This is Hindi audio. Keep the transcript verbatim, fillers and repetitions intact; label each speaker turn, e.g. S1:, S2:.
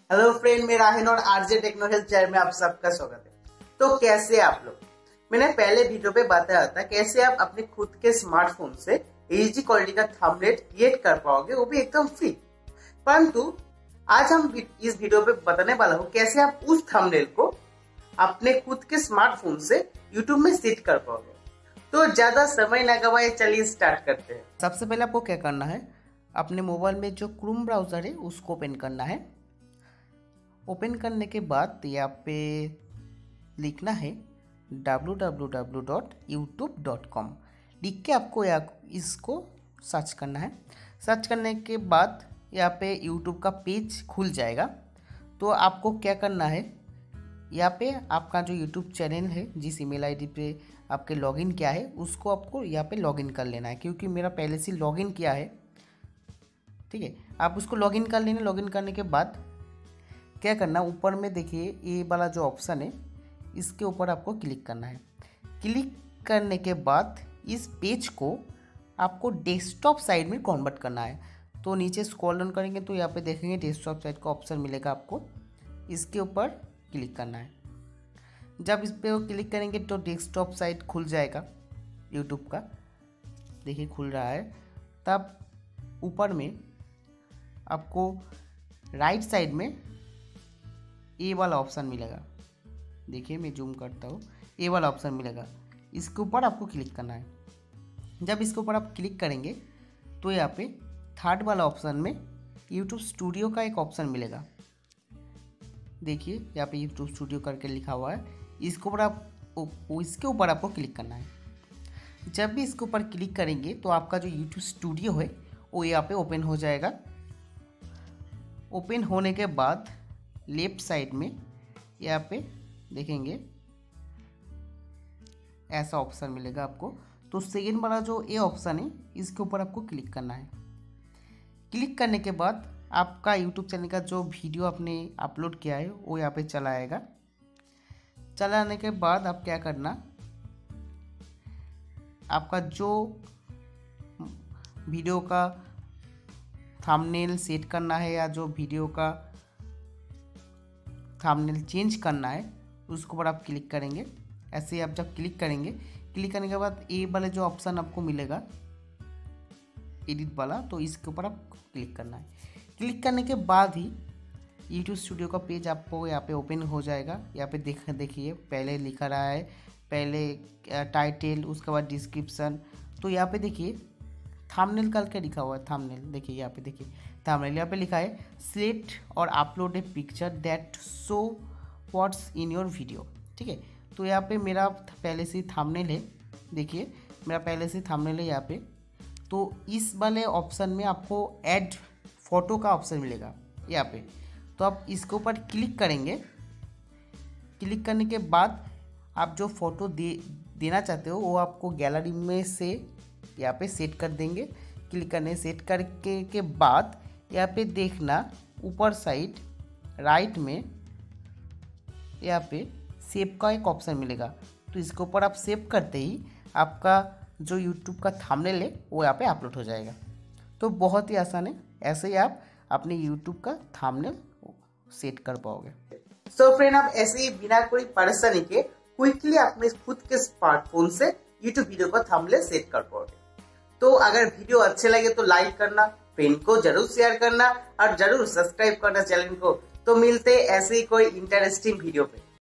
S1: हेलो फ्रेंड, मैं राहिन और आरजे टेक्नो हेल्थ चैनल में आप सबका स्वागत है। तो कैसे आप लोग, मैंने पहले वीडियो पे बताया था कैसे आप अपने खुद के स्मार्टफोन से एचडी क्वालिटी का थंबनेल क्रिएट कर पाओगे, वो भी एकदम फ्री। परंतु आज हम इस वीडियो पे बताने वाला हूँ कैसे आप उस थंबनेल को अपने खुद के स्मार्टफोन से यूट्यूब में सेट कर पाओगे। तो ज्यादा समय न गवाए, चलिए स्टार्ट करते हैं।
S2: सबसे पहले आपको क्या करना है, अपने मोबाइल में जो क्रोम ब्राउज़र है उसको ओपन करना है। ओपन करने के बाद यहाँ पे लिखना है W W W dot YouTube dot com लिख के आपको यहाँ इसको सर्च करना है। सर्च करने के बाद यहाँ पे यूट्यूब का पेज खुल जाएगा। तो आपको क्या करना है, यहाँ पे आपका जो यूट्यूब चैनल है, जिस ईमेल आईडी पे आपके लॉगिन किया है उसको आपको यहाँ पे लॉगिन कर लेना है। क्योंकि मेरा पहले से लॉगिन किया है, ठीक है। आप उसको लॉगिन कर लेना। लॉगिन करने के बाद क्या करना, ऊपर में देखिए ये वाला जो ऑप्शन है इसके ऊपर आपको क्लिक करना है। क्लिक करने के बाद इस पेज को आपको डेस्कटॉप साइड में कन्वर्ट करना है। तो नीचे स्क्रॉल डाउन करेंगे तो यहाँ पे देखेंगे डेस्कटॉप साइड का ऑप्शन मिलेगा, आपको इसके ऊपर क्लिक करना है। जब इस पर क्लिक करेंगे तो डेस्कटॉप साइट खुल जाएगा यूट्यूब का, देखिए खुल रहा है। तब ऊपर में आपको राइट साइड में ए वाला ऑप्शन मिलेगा, देखिए मैं जूम करता हूँ, ए वाला ऑप्शन मिलेगा, इसके ऊपर आपको क्लिक करना है। जब इसके ऊपर आप क्लिक करेंगे तो यहाँ पे थर्ड वाला ऑप्शन में यूट्यूब स्टूडियो का एक ऑप्शन मिलेगा, देखिए यहाँ पे यूट्यूब स्टूडियो करके लिखा हुआ है। इसके ऊपर आप इसके ऊपर आपको क्लिक करना है। जब भी इसके ऊपर क्लिक करेंगे तो आपका जो यूट्यूब स्टूडियो है वो यहाँ पे ओपन हो जाएगा। ओपन होने के बाद लेफ्ट साइड में यहाँ पे देखेंगे ऐसा ऑप्शन मिलेगा आपको। तो सेकेंड वाला जो ए ऑप्शन है इसके ऊपर आपको क्लिक करना है। क्लिक करने के बाद आपका यूट्यूब चैनल का जो वीडियो आपने अपलोड किया है वो यहाँ पे चला आएगा। चला आने के बाद आप क्या करना, आपका जो वीडियो का थंबनेल सेट करना है या जो वीडियो का थंबनेल चेंज करना है उसके ऊपर आप क्लिक करेंगे। ऐसे ही आप जब क्लिक करेंगे, क्लिक करने के बाद ए वाले जो ऑप्शन आपको मिलेगा एडिट वाला, तो इसके ऊपर आप क्लिक करना है। क्लिक करने के बाद ही यूट्यूब स्टूडियो का पेज आपको यहाँ पे ओपन हो जाएगा। यहाँ पे देख देखिए पहले लिखा रहा है, पहले टाइटल, उसके बाद डिस्क्रिप्शन। तो यहाँ पे देखिए थंबनेल करके लिखा हुआ है, थंबनेल देखिए यहाँ पे देखिए थंबनेल यहाँ पे लिखा है सिलेक्ट और upload a picture that show what's in your video, ठीक है। तो यहाँ पे मेरा पहले से थंबनेल है, देखिए मेरा पहले से थंबनेल है यहाँ पे। तो इस वाले ऑप्शन में आपको ऐड फोटो का ऑप्शन मिलेगा यहाँ पे। तो आप इसके ऊपर क्लिक करेंगे। क्लिक करने के बाद आप जो फ़ोटो दे देना चाहते हो वो आपको गैलरी में से यहाँ पे सेट कर देंगे। क्लिक करने सेट करके के बाद यहाँ पे देखना ऊपर साइड राइट में यहाँ पे सेव का एक ऑप्शन मिलेगा। तो इसके ऊपर आप सेव करते ही आपका जो यूट्यूब का थंबनेल है वो यहाँ पे अपलोड हो जाएगा। तो बहुत ही आसान है, ऐसे ही आप अपने यूट्यूब का थंबनेल सेट कर पाओगे।
S1: सो फ्रेंड, आप ऐसे ही बिना कोई परेशानी के क्विकली अपने खुद के स्मार्टफोन से यूट्यूब वीडियो का थंबनेल सेट कर पाओगे। तो अगर वीडियो अच्छे लगे तो लाइक करना, फ्रेंड को जरूर शेयर करना और जरूर सब्सक्राइब करना चैनल को। तो मिलते ऐसे ही कोई इंटरेस्टिंग वीडियो पे।